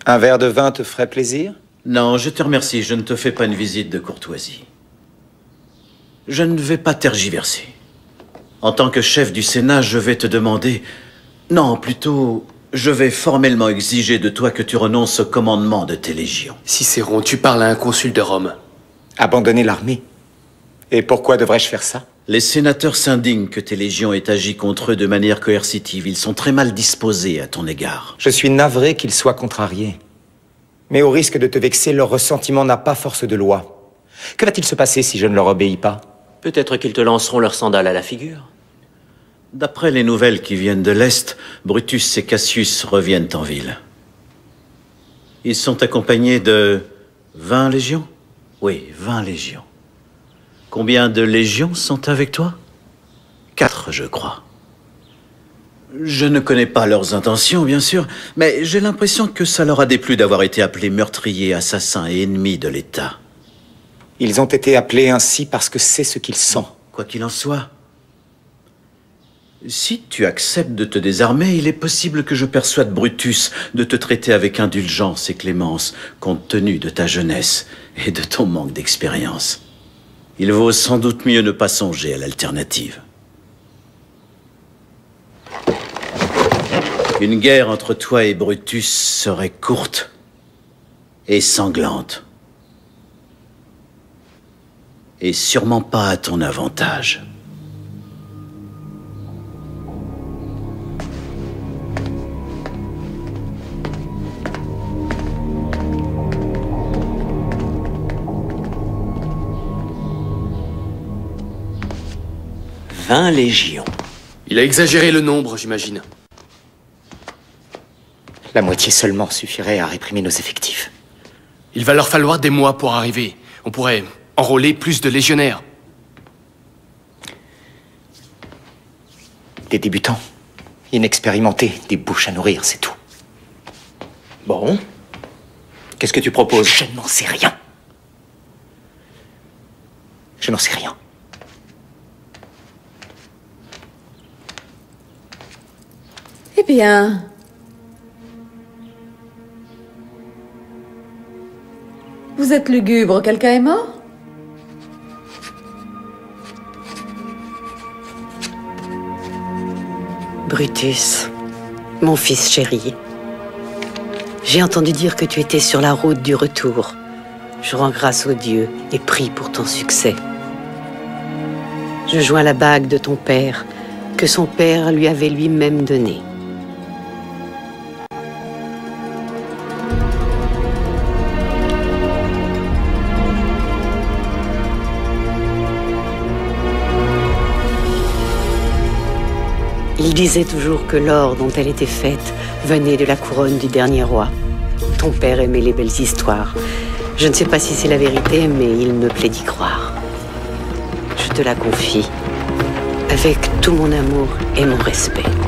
Un verre de vin te ferait plaisir? Non, je te remercie, je ne te fais pas une visite de courtoisie. Je ne vais pas tergiverser. En tant que chef du Sénat, je vais te demander... Non, plutôt, je vais formellement exiger de toi que tu renonces au commandement de tes légions. Cicéron, tu parles à un consul de Rome. Abandonner l'armée? Et pourquoi devrais-je faire ça? Les sénateurs s'indignent que tes légions aient agi contre eux de manière coercitive. Ils sont très mal disposés à ton égard. Je suis navré qu'ils soient contrariés. Mais au risque de te vexer, leur ressentiment n'a pas force de loi. Que va-t-il se passer si je ne leur obéis pas? Peut-être qu'ils te lanceront leurs sandales à la figure. D'après les nouvelles qui viennent de l'Est, Brutus et Cassius reviennent en ville. Ils sont accompagnés de 20 légions? Oui, 20 légions. Combien de légions sont avec toi? 4, je crois. Je ne connais pas leurs intentions, bien sûr, mais j'ai l'impression que ça leur a déplu d'avoir été appelés meurtriers, assassins et ennemis de l'État. Ils ont été appelés ainsi parce que c'est ce qu'ils sont. Quoi qu'il en soit, si tu acceptes de te désarmer, il est possible que je persuade Brutus de te traiter avec indulgence et clémence, compte tenu de ta jeunesse et de ton manque d'expérience. Il vaut sans doute mieux ne pas songer à l'alternative. Une guerre entre toi et Brutus serait courte et sanglante. Et sûrement pas à ton avantage. « 20 légions. » Il a exagéré le nombre, j'imagine. La moitié seulement suffirait à réprimer nos effectifs. Il va leur falloir des mois pour arriver. On pourrait enrôler plus de légionnaires. Des débutants, inexpérimentés, des bouches à nourrir, c'est tout. Bon. Qu'est-ce que tu proposes? Je n'en sais rien. Je n'en sais rien. Eh bien... Vous êtes lugubre, quelqu'un est mort? Brutus, mon fils chéri. J'ai entendu dire que tu étais sur la route du retour. Je rends grâce aux dieux et prie pour ton succès. Je joins la bague de ton père, que son père lui avait lui-même donnée. Il disait toujours que l'or dont elle était faite venait de la couronne du dernier roi. Ton père aimait les belles histoires. Je ne sais pas si c'est la vérité, mais il me plaît d'y croire. Je te la confie, avec tout mon amour et mon respect.